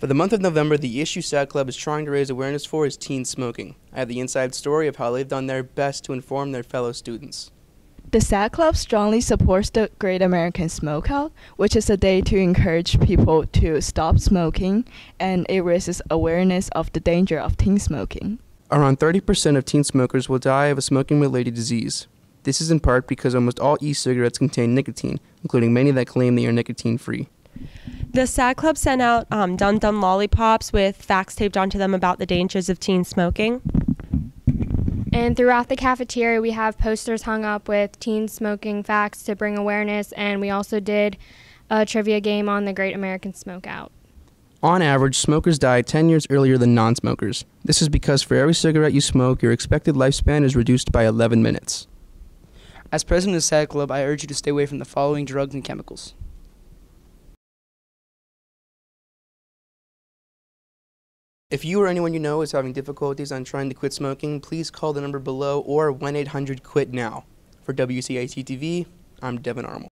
For the month of November, the issue SADD Club is trying to raise awareness for is teen smoking. I have the inside story of how they've done their best to inform their fellow students. The SADD Club strongly supports the Great American Smokeout, which is a day to encourage people to stop smoking, and it raises awareness of the danger of teen smoking. Around 30% of teen smokers will die of a smoking-related disease. This is in part because almost all e-cigarettes contain nicotine, including many that claim they are nicotine-free. The SADD Club sent out Dum Dum lollipops with facts taped onto them about the dangers of teen smoking. And throughout the cafeteria, we have posters hung up with teen smoking facts to bring awareness, and we also did a trivia game on the Great American Smokeout. On average, smokers die 10 years earlier than non-smokers. This is because for every cigarette you smoke, your expected lifespan is reduced by 11 minutes. As president of the SADD Club, I urge you to stay away from the following drugs and chemicals: If you or anyone you know is having difficulties on trying to quit smoking, please call the number below or 1-800-QUIT-NOW. For WCIT TV, I'm Devin Armour.